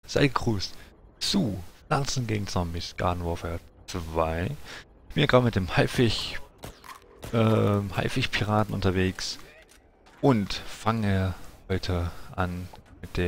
Sei gegrüßt zu Pflanzen gegen Zombies, Garden Warfare 2. Ich bin ja gerade mit dem Haifisch-Piraten unterwegs und fange heute an mit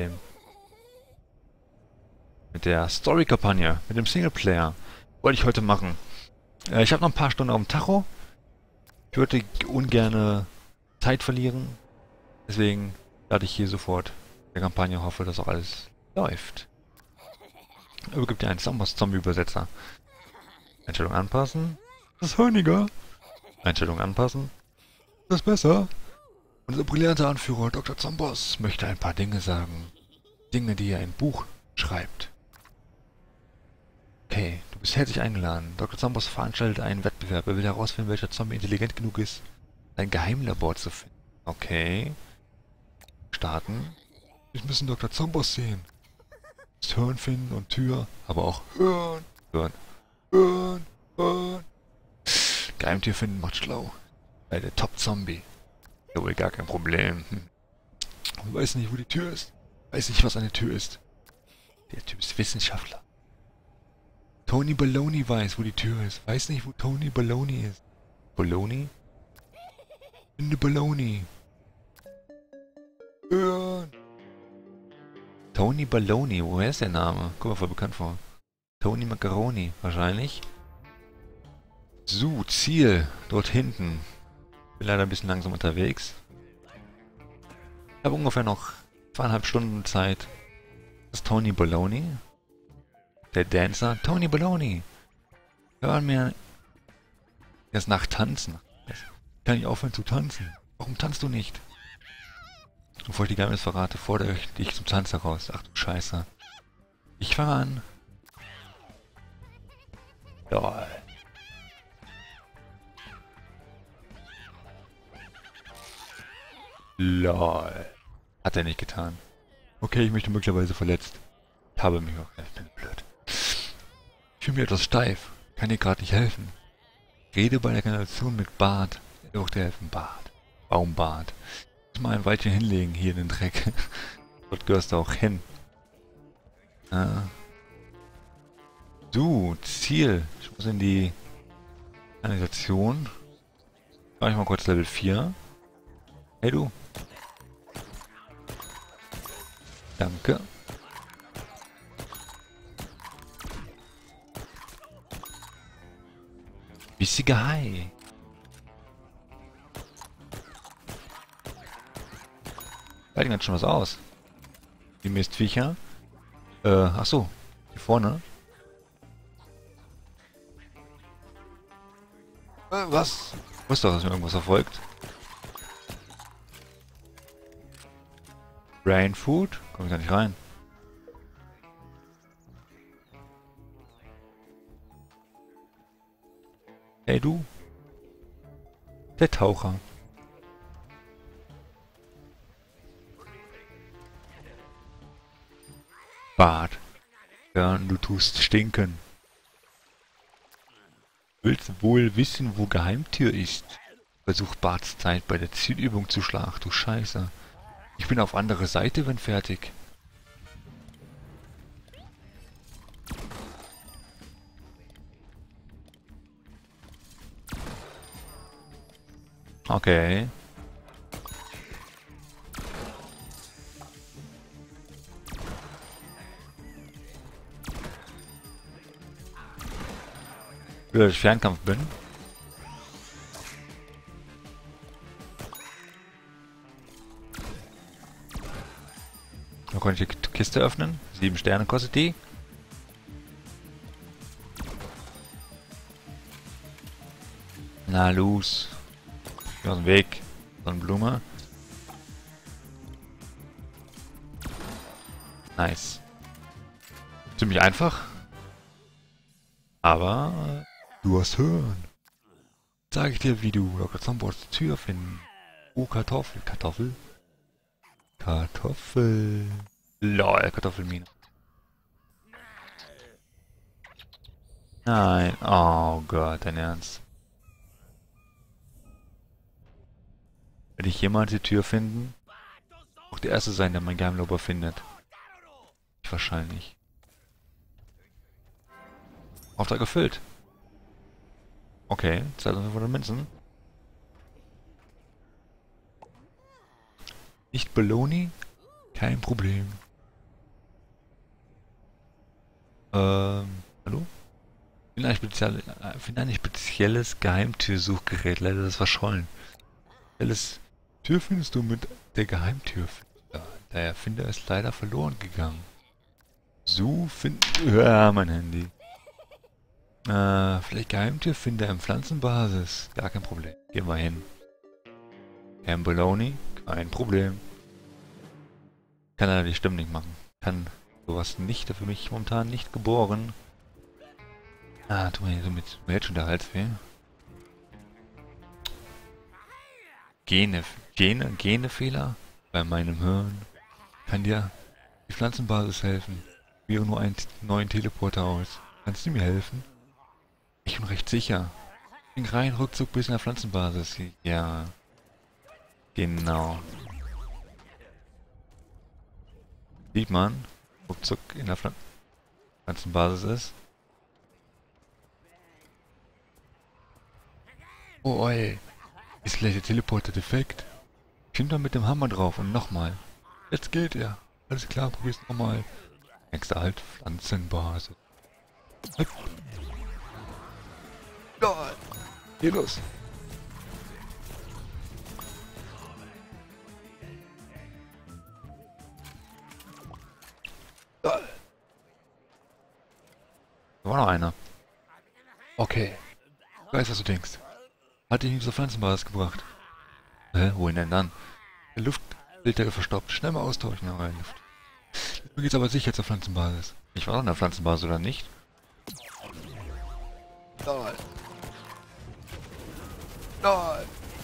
der Story-Kampagne, mit dem Singleplayer. Wollte ich heute machen. Ich habe noch ein paar Stunden auf dem Tacho. Ich würde ungern Zeit verlieren. Deswegen starte ich hier sofort der Kampagne, hoffe, dass auch alles läuft. Übergibt dir einen Zombie-Übersetzer. Einstellung anpassen. Das ist Höniger. Einstellung anpassen. Das ist besser. Unser brillanter Anführer Dr. Zombos möchte ein paar Dinge sagen. Dinge, die er im Buch schreibt. Okay, du bist herzlich eingeladen. Dr. Zombos veranstaltet einen Wettbewerb. Er will herausfinden, welcher Zombie intelligent genug ist, ein Geheimlabor zu finden. Okay. Starten. Wir müssen Dr. Zombos sehen. Das Hören finden und Tür, aber auch hören. Hören. Geheimtür finden macht schlau. Bei der Top-Zombie. Ja, wohl gar kein Problem. Weiß nicht, wo die Tür ist. Weiß nicht, was eine Tür ist. Der Typ ist Wissenschaftler. Tony Baloney weiß, wo die Tür ist. Weiß nicht, wo Tony Baloney ist. Baloney? Finde Baloney. Hören. Tony Baloney, woher ist der Name? Kommt mir voll bekannt vor. Tony Macaroni, wahrscheinlich. So, Ziel. Dort hinten. Bin leider ein bisschen langsam unterwegs. Ich habe ungefähr noch 2,5 Stunden Zeit. Das ist Tony Baloney. Der Dancer. Tony Baloney. Hör mir erst nach Tanzen. Ich kann nicht aufhören zu tanzen. Warum tanzt du nicht? Bevor ich die Geheimnis verrate, fordere ich dich zum Tanz heraus. Ach du Scheiße. Ich fange an. Lol. Lol. Hat er nicht getan. Okay, ich möchte möglicherweise verletzt. Ich habe mich auch... Ich bin blöd. Ich fühle mich etwas steif. Kann dir gerade nicht helfen. Rede bei der Kanalisation mit Bart. Er wird dir helfen. Bart. Baumbart. Ich muss mal ein Weilchen hinlegen hier in den Dreck. Dort gehörst du auch hin. Du, Ziel. Ich muss in die Kanalisation. Mach ich mal kurz Level 4. Hey du. Danke. Bissiger Hai. Halten ganz schon was aus. Die Mistviecher. Ach so. Hier vorne. Was? Ich wusste doch, dass mir irgendwas erfolgt. Brain Food? Komm ich da nicht rein. Hey du. Der Taucher. Bart. Ja, du tust stinken. Willst wohl wissen, wo Geheimtür ist? Versuch Barts Zeit bei der Zielübung zu schlagen. Ach du Scheiße. Ich bin auf andere Seite, wenn fertig. Okay. Weil ich Fernkampf bin. Da konnte ich die Kiste öffnen. 7 Sterne kostet die. Na los. Aus dem Weg. Sonnenblume. Nice. Ziemlich einfach. Aber du hast Hören. Sag ich dir, wie du Dr. Zombos Tür finden. Oh, Kartoffel. Kartoffel? Kartoffel. Lol, Kartoffelmine. Nein. Oh Gott, dein Ernst. Werde ich jemals die Tür finden? Auch der Erste sein, der mein Geheimlabor findet. nicht wahrscheinlich. Auftrag erfüllt. Okay, Zeit von den Münzen. Nicht Baloney? Kein Problem. Hallo? Finde ein spezielles Geheimtürsuchgerät. Leider ist es verschollen. Spezielles Tür findest du mit der Geheimtür. Der Erfinder ist leider verloren gegangen. So finden... Ja, mein Handy. Vielleicht Geheimtürfinder im Pflanzenbasis. Gar kein Problem. Gehen wir hin. Herrn Baloney? Kein Problem. Kann leider die Stimmen nicht machen. Kann sowas nicht. Für mich momentan nicht geboren. Tut mir jetzt schon der Hals weh. Genefehler bei meinem Hirn. Kann dir die Pflanzenbasis helfen. Wäre nur einen neuen Teleporter aus. Kannst du mir helfen? Ich bin recht sicher. Ich bin rein Rückzug bis in der Pflanzenbasis. Ja. Genau. Sieht man, Rückzug in der Pflanzenbasis ist. Oh ey. Ist vielleicht der Teleporter defekt? Stimmt dann mit dem Hammer drauf und nochmal. Jetzt geht er. Alles klar, probier's nochmal. Nächster Halt, Pflanzenbasis. Ja, geh los. Da war noch einer. Okay. Ich weiß, was du denkst. Hat dich nicht zur Pflanzenbasis gebracht. Wohin denn dann? Der Luftfilter verstopft. Schnell mal austauschen, in der Luft. Du geht's aber sicher zur Pflanzenbasis. Ich war doch in der Pflanzenbasis, oder nicht? Nein. Nein.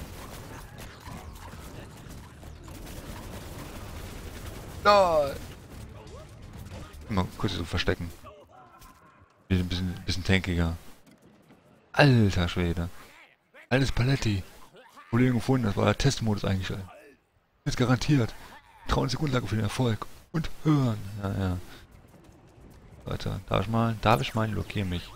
Nein. Mal kurz so verstecken. Ein bisschen tankiger. Alter Schwede. Alles Paletti. Kollegen gefunden, das war der Testmodus eingeschaltet. Jetzt garantiert. Trauen ist die Grundlage für den Erfolg. Und hören. Ja, ja. Leute, darf ich mal, blockiere mich.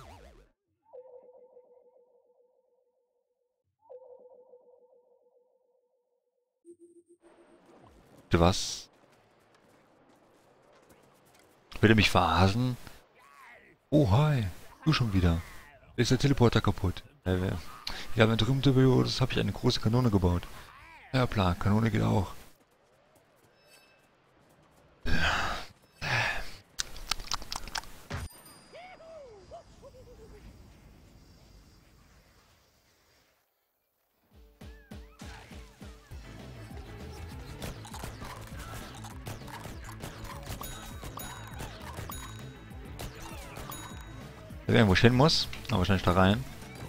Bitte was? Will er mich verarschen? Oh, hi. Du schon wieder. Ist der Teleporter kaputt? Ja, mit berühmte Videos habe ich eine große Kanone gebaut. Ja, klar, Kanone geht auch. Da irgendwo hin muss, aber wahrscheinlich da rein.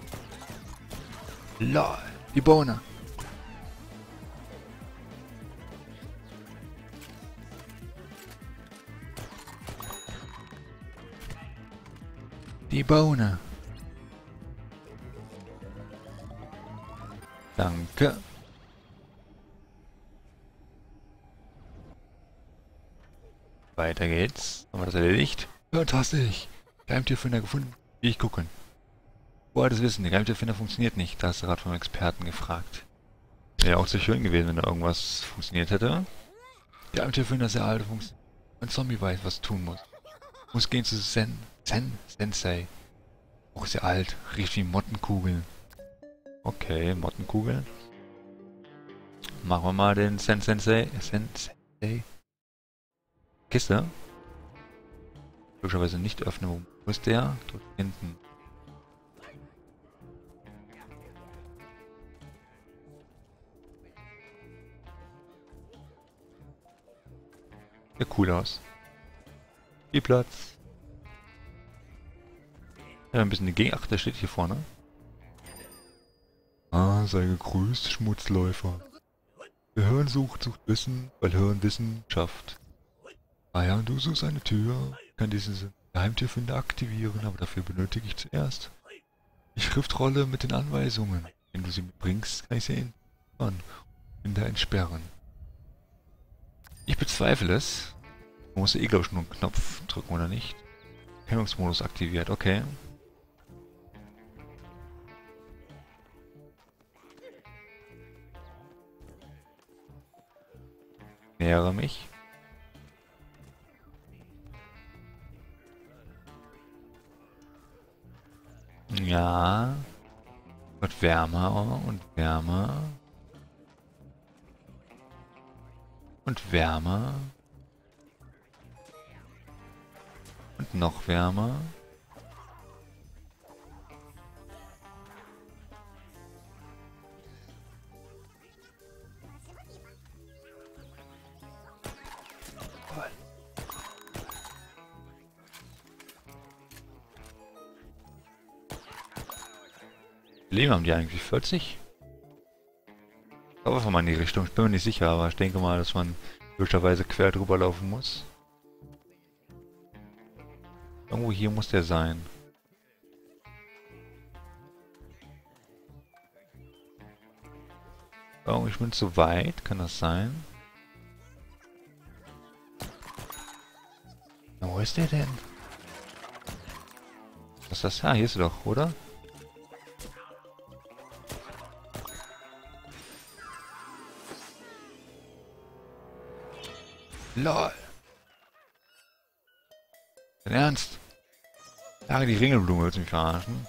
Lol, die Bohne. Die Bohne. Danke. Weiter geht's. Haben wir das erledigt? Fantastisch. Geheimtürfinder gefunden. Ich gucken. Woher das wissen? Der Geheimtürfinder funktioniert nicht. Da hast du gerade vom Experten gefragt. Wäre auch sehr schön gewesen, wenn da irgendwas funktioniert hätte. Der Geheimtürfinder ist sehr alt. Ein Zombie weiß, was tun muss. Muss gehen zu Sensei. Auch sehr alt. Riecht wie Mottenkugeln. Okay, Mottenkugeln. Machen wir mal den Sensei. Kiste. Logischerweise nicht öffnen. Wo ist der? Dort hinten. Sieht cool aus. Viel Platz. Ja, ein bisschen die Gegend. Ach, der steht hier vorne. Ah, sei gegrüßt, Schmutzläufer. Wer Hören sucht Wissen, weil Hören Wissen schafft. Ah ja, du suchst eine Tür, kann diesen Geheimtürfinder aktivieren, aber dafür benötige ich zuerst die Schriftrolle mit den Anweisungen. Wenn du sie mitbringst, kann ich sie entsperren. Ich bezweifle es. Man muss eh, glaube ich, nur einen Knopf drücken, oder nicht? Hemmungsmodus aktiviert, okay. Nähere mich. Ja. Wird wärmer und wärmer. Und wärmer. Und noch wärmer. Wie Leben haben die eigentlich? 40? Ich glaube einfach mal in die Richtung. Ich bin mir nicht sicher, aber ich denke mal, dass man möglicherweise quer drüber laufen muss. Irgendwo hier muss der sein. Oh, ich bin zu weit. Kann das sein? Na, wo ist der denn? Was ist das? Ah, hier ist er doch, oder? LOL. Dein Ernst? Lage die Ringelblume, willst du mich verarschen?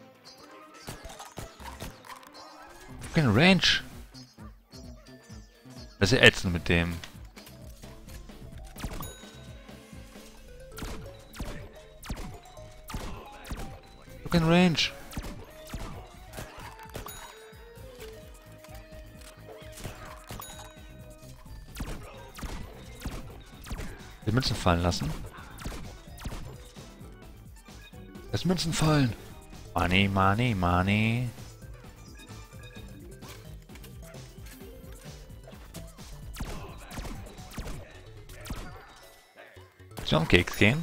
Keine Range. Das ist ja ätzend mit dem. Keine Range. Die Münzen fallen lassen. Lass Münzen fallen. Money, money, money. Zum Keks gehen.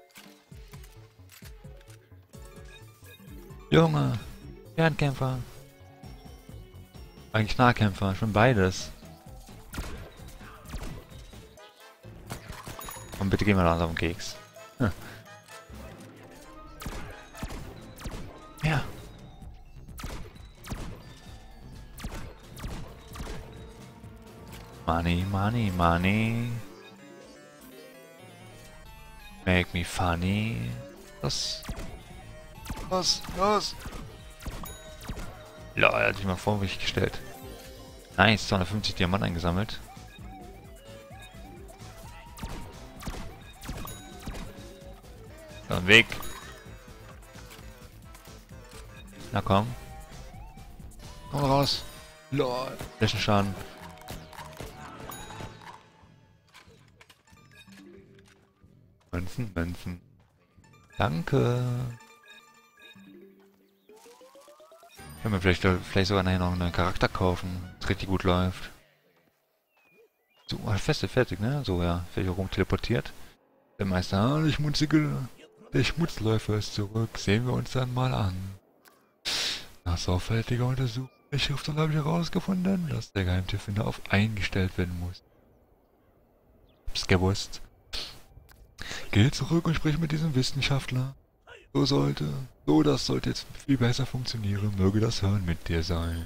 Junge. Fernkämpfer. Eigentlich Nahkämpfer. Ich bin beides. Komm, bitte geh mal langsam auf den Keks. Hm. Ja. Money, money, money. Make me funny. Los. Los, los. Ja, er hat sich mal vor mich gestellt. Nice, 250 Diamanten eingesammelt. Dann weg. Na komm. Komm raus. Lol. Flächenschaden. Münzen, Münzen. Danke. Ich kann mir vielleicht sogar nachher noch einen neuen Charakter kaufen, das richtig gut läuft. So, Feste fertig, ne? So, ja. Werde ich rum teleportiert. Der Meister, ah, der Schmutzläufer ist zurück. Sehen wir uns dann mal an. Nach sorgfältiger Untersuchung der Schrift habe ich herausgefunden, dass der Geheimtierfinder auf eingestellt werden muss. Hab's gewusst. Geh zurück und sprich mit diesem Wissenschaftler. Das sollte jetzt viel besser funktionieren. Möge das Hören mit dir sein.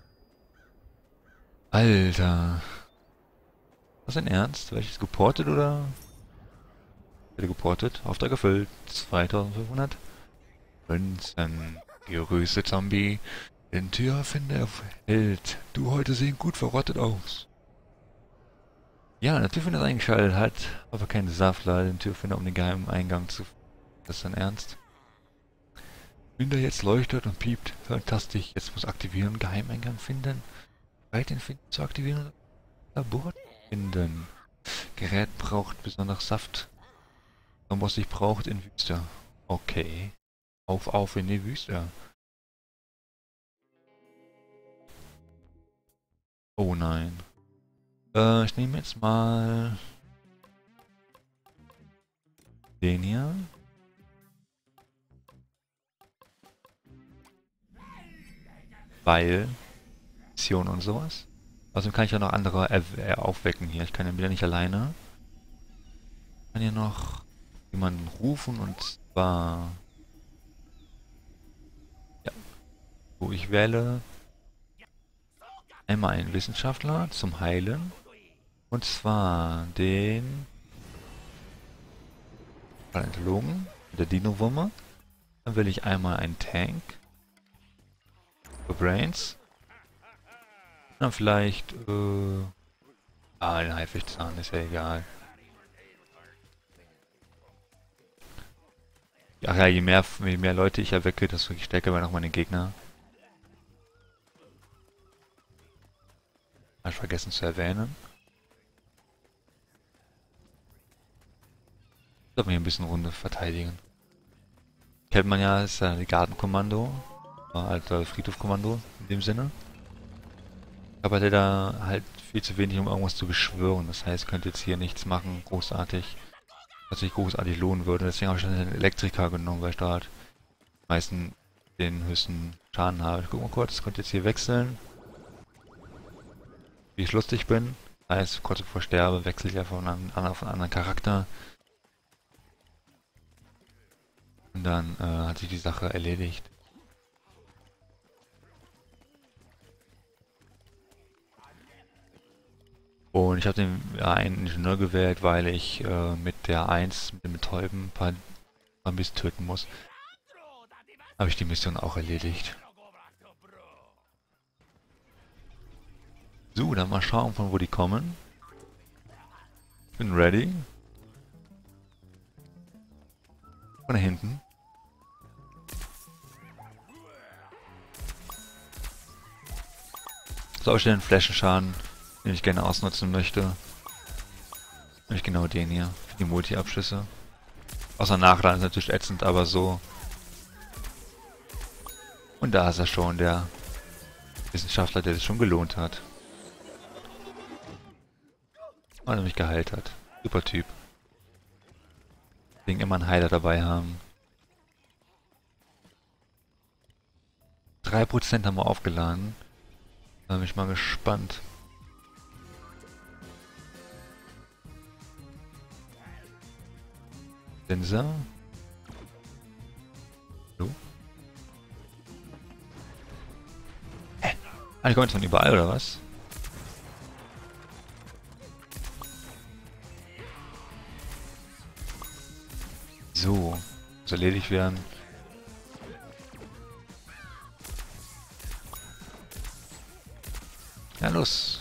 Alter. Was denn Ernst? War ich jetzt geportet oder? Werde geportet. Auftrag erfüllt. 2500. Münzen. Grüße Zombie. Den Türfinder hält. Du, heute sehen gut verrottet aus. Ja, der Türfinder ist eingeschaltet, hat aber keine Saftler, den Türfinder um den geheimen Eingang zu... Das ist dein Ernst? Finder jetzt leuchtet und piept. Fantastisch. Jetzt muss aktivieren. Geheimeingang finden. Bereit den Finder zu aktivieren. Labor finden. Gerät braucht besonders Saft. Und was ich braucht in Wüste. Okay. Auf in die Wüste. Oh nein. Ich nehme jetzt mal den hier. Weil Mission und sowas. Außerdem kann ich ja noch andere aufwecken hier. Ich kann ja wieder nicht alleine. Ich kann hier noch jemanden rufen und zwar... Ja, wo ich wähle einmal einen Wissenschaftler zum Heilen. Und zwar den Paläontologen, der Dino-Wurmer. Dann will ich einmal einen Tank für Brains. Dann vielleicht, den Haifischzahn, ist ja egal. Ach ja, je mehr Leute ich erwecke, desto stärker werden auch meine Gegner. Hab ich vergessen zu erwähnen. Soll man hier ein bisschen Runde verteidigen. Kennt man ja, ist ja die Gartenkommando. Alter Friedhofkommando in dem Sinne. Aber der da halt viel zu wenig, um irgendwas zu beschwören. Das heißt, könnte jetzt hier nichts machen, großartig. Was sich großartig lohnen würde. Deswegen habe ich dann den Elektriker genommen, weil ich da halt meisten den höchsten Schaden habe. Ich guck mal kurz, könnte jetzt hier wechseln. Wie ich lustig bin. Das heißt, kurz bevor ich sterbe, wechsle ich einfach auf einen anderen Charakter. Und dann hat sich die Sache erledigt. Und ich habe den einen Ingenieur gewählt, weil ich mit der 1, mit dem Betäuben, ein paar Zombies töten muss. Habe ich die Mission auch erledigt. So, dann mal schauen, von wo die kommen. Ich bin ready. Von da hinten. So, ich den Flächenschaden, den ich gerne ausnutzen möchte. Nämlich genau den hier, für die Multi-Abschüsse. Außer Nachladen ist natürlich ätzend, aber so. Und da ist er schon, der Wissenschaftler, der sich schon gelohnt hat. Weil er mich geheilt hat. Super Typ. Deswegen immer einen Heiler dabei haben. 3% haben wir aufgeladen. Da bin ich mal gespannt. Sensor. So. Hä? Ah, die kommen jetzt von überall, oder was? So. Muss erledigt werden. Ja, los.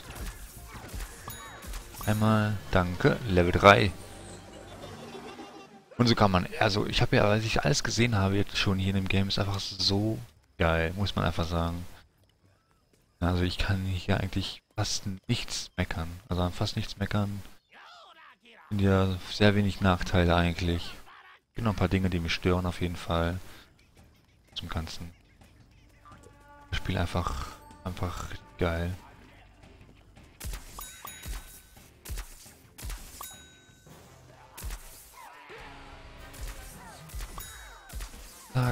Einmal, danke, Level 3. Und so kann man, also ich habe ja, als ich alles gesehen habe jetzt schon hier in dem Game, ist einfach so geil, muss man einfach sagen. Also ich kann hier eigentlich fast nichts meckern. Also an fast nichts meckern. Sind ja sehr wenig Nachteile eigentlich. Gibt noch ein paar Dinge, die mich stören auf jeden Fall. Zum Ganzen. Das Spiel einfach geil. Zack.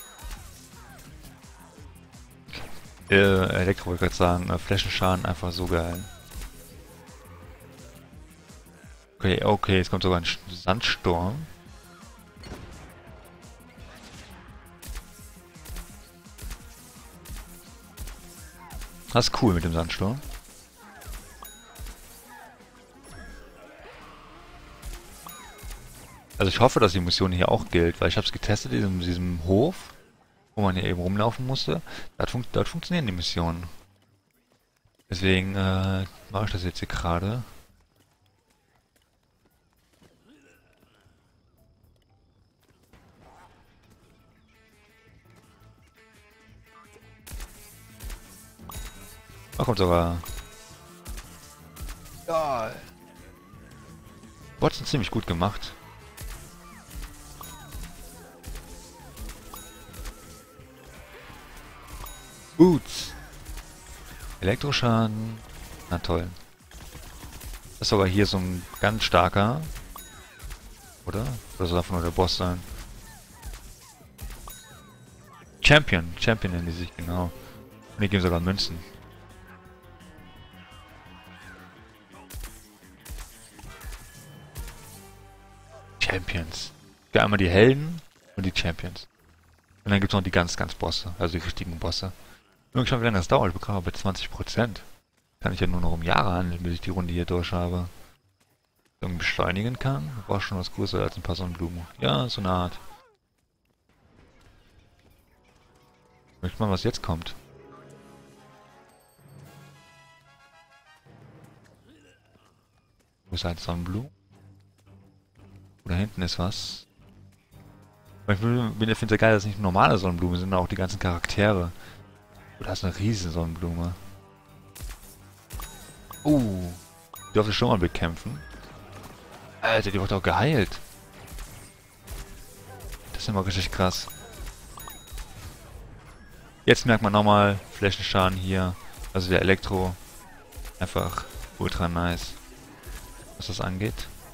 Elektro wollte ich gerade sagen, Flächenschaden einfach so geil. Okay, okay, jetzt kommt sogar ein Sandsturm. Das ist cool mit dem Sandsturm. Also ich hoffe, dass die Mission hier auch gilt, weil ich habe es getestet in diesem Hof, wo man hier eben rumlaufen musste. Dort funktionieren die Missionen. Deswegen mache ich das jetzt hier gerade. Da kommt sogar... Ja. Watson ziemlich gut gemacht. Boots. Elektroschaden. Na toll. Das ist sogar hier so ein ganz starker. Oder? Oder soll einfach nur der Boss sein? Champion. Champion nennen die sich, genau. Und die geben sogar Münzen. Champions. Ja, einmal die Helden und die Champions. Und dann gibt es noch die ganz Bosse, also die richtigen Bosse. Nur schon, wie lange das dauert. Ich bin gerade bei 20%. Kann ich ja nur noch um Jahre handeln, bis ich die Runde hier durch habe. Irgendwie beschleunigen kann? War schon was größer als ein paar Sonnenblumen. Ja, so eine Art. Möchte mal, was jetzt kommt. Wo ist ein Sonnenblumen? Da hinten ist was. Ich finde es ja geil, dass es nicht normale Sonnenblumen sind, sondern auch die ganzen Charaktere. Oh, da ist eine riesige Sonnenblume. Die durfte ich schon mal bekämpfen. Alter, die wurde auch geheilt. Das ist immer richtig krass. Jetzt merkt man nochmal Flächenschaden hier. Also der Elektro. Einfach ultra nice. Was das angeht.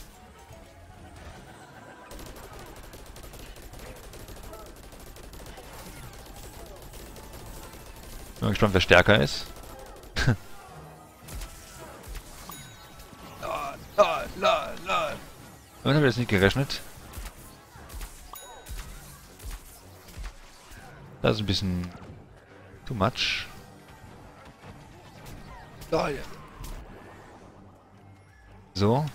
Bin gespannt, wer stärker ist. Damit habe ich jetzt nicht gerechnet. Das ist ein bisschen too much. So.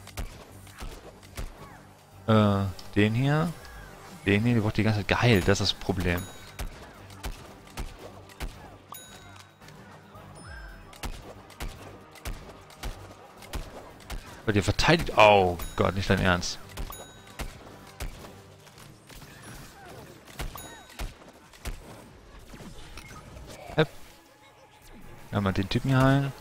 Den hier. Den hier, der wird die ganze Zeit geheilt. Das ist das Problem. Weil ihr verteidigt... Oh Gott, nicht dein Ernst. Einmal den Typen hier heilen.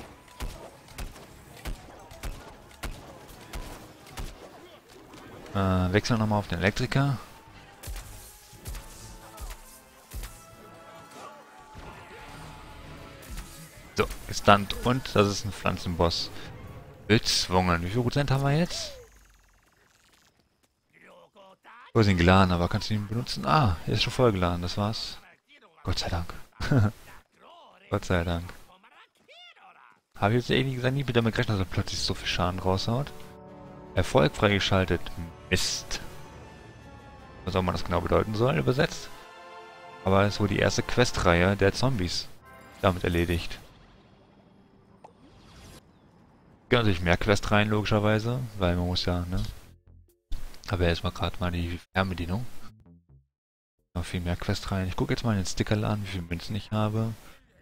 Wechseln nochmal auf den Elektriker. So, gestunt. Und das ist ein Pflanzenboss. Bezwungen. Wie viel Prozent haben wir jetzt? Du hast ihn geladen, aber kannst du ihn benutzen? Ah, er ist schon voll geladen, das war's. Gott sei Dank. Gott sei Dank. Habe ich jetzt ehrlich gesagt nie damit gerechnet, dass er plötzlich so viel Schaden raushaut. Erfolg freigeschaltet. Mist. Was auch immer das genau bedeuten soll, übersetzt. Aber es wurde die erste Questreihe der Zombies damit erledigt. Gibt natürlich mehr Questreihen logischerweise, weil man muss ja, ne? Aber erstmal gerade mal die Fernbedienung. Noch viel mehr Questreihen. Ich gucke jetzt mal den Sticker an, wie viele Münzen ich habe.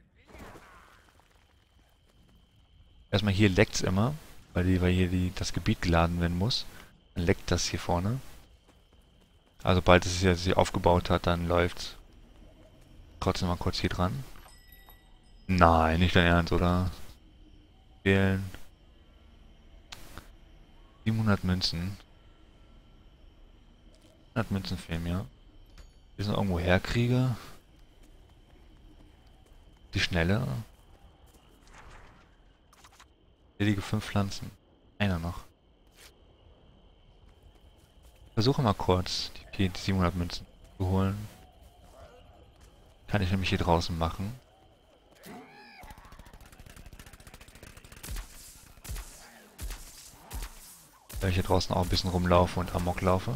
Erstmal hier leckt's immer, weil hier das Gebiet geladen werden muss. Dann leckt das hier vorne. Also bald es sich aufgebaut hat, dann läuft's. Trotzdem mal kurz hier dran. Nein, nicht dein Ernst, oder? Wählen. 700 Münzen. 100 Münzen fehlen mir. Die sind irgendwo herkriege. Die schnelle. Ledige 5 Pflanzen. Einer noch. Versuche mal kurz die 700 Münzen zu holen. Kann ich nämlich hier draußen machen. Weil ich hier draußen auch ein bisschen rumlaufe und Amok laufe.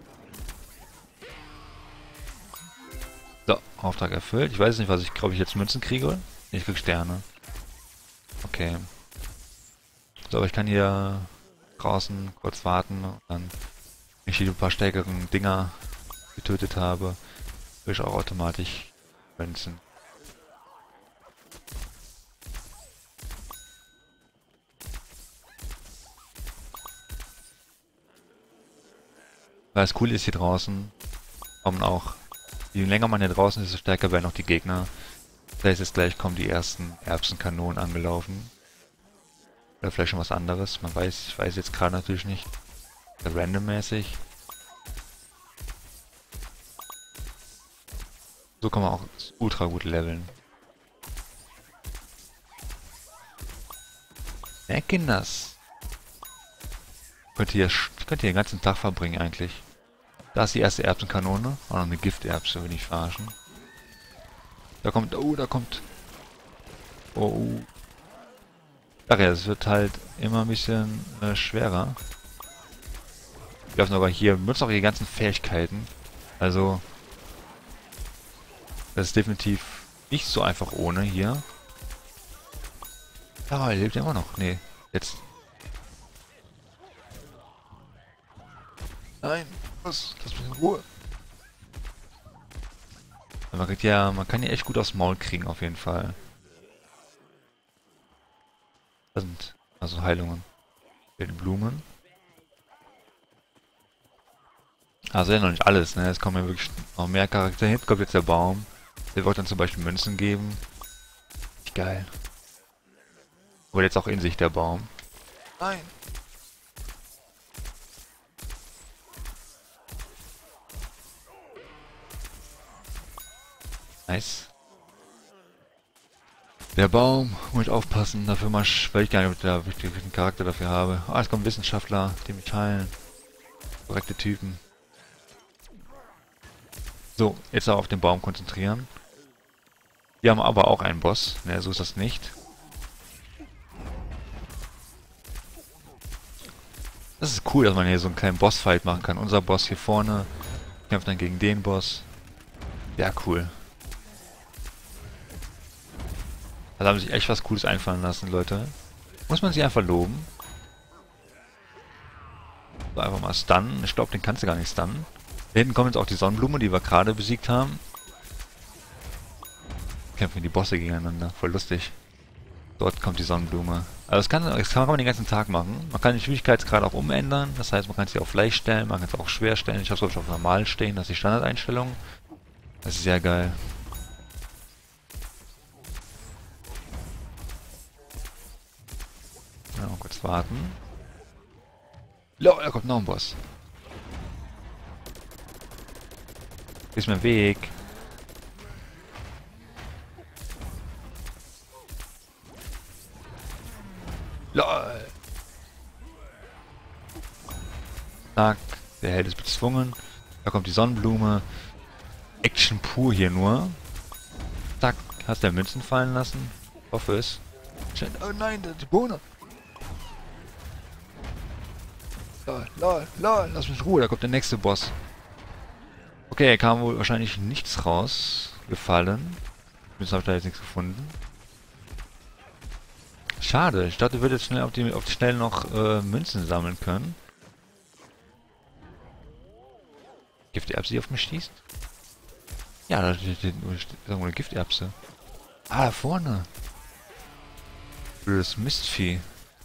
So, Auftrag erfüllt. Ich weiß nicht, was ich glaube ich jetzt Münzen kriege. Ich krieg Sterne. Okay. So, aber ich kann hier draußen kurz warten und dann, wenn ich hier ein paar stärkeren Dinger getötet habe, will ich auch automatisch Münzen. Weil das Coole ist hier draußen, kommen auch, je länger man hier draußen ist, desto stärker werden auch die Gegner. Das heißt, jetzt gleich kommen die ersten Erbsenkanonen angelaufen. Oder vielleicht schon was anderes, man weiß, ich weiß jetzt gerade natürlich nicht. Randommäßig. So kann man auch ultra gut leveln. Merken das. Könnt ihr den ganzen Tag verbringen eigentlich. Da ist die erste Erbsenkanone. Auch noch eine Gifterbse, will ich verarschen. Da kommt... Oh, da kommt... Oh. Ach ja, es wird halt immer ein bisschen schwerer. Wir dürfen sogar hier, benutzen auch die ganzen Fähigkeiten. Also, das ist definitiv nicht so einfach ohne hier. Ja, er lebt ja immer noch. Nee, jetzt. Nein, was? Lass mich in Ruhe. Man kriegt ja, man kann ja echt gut aufs Maul kriegen, auf jeden Fall. Das sind also Heilungen. Wilde Blumen. Also ja noch nicht alles, ne? Es kommen ja wirklich noch mehr Charaktere. Jetzt kommt jetzt der Baum. Der wird dann zum Beispiel Münzen geben. Nicht geil. Oder jetzt auch in sich der Baum. Nein. Nice. Der Baum, muss ich aufpassen, dafür weil ich gar nicht der richtigen Charakter dafür habe. Ah, es kommen Wissenschaftler, die mich heilen. Korrekte Typen. So, jetzt aber auf den Baum konzentrieren. Wir haben aber auch einen Boss. Ne, so ist das nicht. Das ist cool, dass man hier so einen kleinen Bossfight machen kann. Unser Boss hier vorne kämpft dann gegen den Boss. Ja, cool. Da haben sie sich echt was Cooles einfallen lassen, Leute. Muss man sie einfach loben. So, einfach mal stunnen. Ich glaube, den kannst du gar nicht stunnen. Da hinten kommt jetzt auch die Sonnenblume, die wir gerade besiegt haben. Kämpfen die Bosse gegeneinander. Voll lustig. Dort kommt die Sonnenblume. Also das kann man den ganzen Tag machen. Man kann den Schwierigkeitsgrad auch umändern. Das heißt, man kann sie auf leicht stellen, man kann es auch schwer stellen. Ich habe es auf normal stehen, das ist die Standardeinstellung. Das ist sehr geil. Ja, mal kurz warten. Lol, da kommt noch ein Boss. Ist mir im Weg. LOL. Zack, der Held ist bezwungen. Da kommt die Sonnenblume. Action pur hier nur. Zack, hast du Münzen fallen lassen? Ich hoffe es. Oh nein, die Bohne. Lol, lass mich in Ruhe, da kommt der nächste Boss. Okay, kam wohl wahrscheinlich nichts rausgefallen. Zumindest habe ich da jetzt nichts gefunden. Schade, ich dachte, ich würde jetzt schnell auf die Schnelle noch Münzen sammeln können. Gifterbse, die auf mich schießt? Ja, da steht irgendwo eine Gifterbse. Ah, da vorne. Blödes Mistvieh.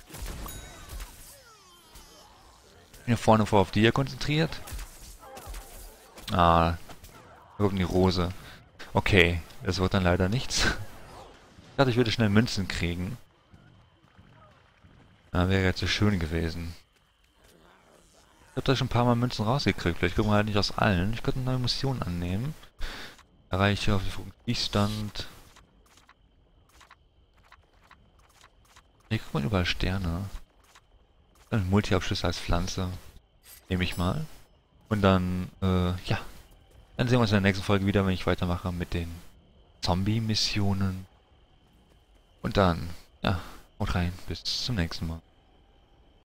Ich bin hier vorne vor auf die hier konzentriert. Ah, da kommt die Rose. Okay, das wird dann leider nichts. Ich dachte, ich würde schnell Münzen kriegen. Da wäre jetzt so schön gewesen. Ich habe da schon ein paar Mal Münzen rausgekriegt. Vielleicht kriegen wir halt nicht aus allen. Ich könnte eine neue Mission annehmen. Erreiche auf die Stand. Hier kriegt man überall Sterne. Dann Multi-Abschlüsse als Pflanze. Nehme ich mal. Und dann, ja. Dann sehen wir uns in der nächsten Folge wieder, wenn ich weitermache mit den Zombie-Missionen. Und dann, ja, haut rein. Bis zum nächsten Mal.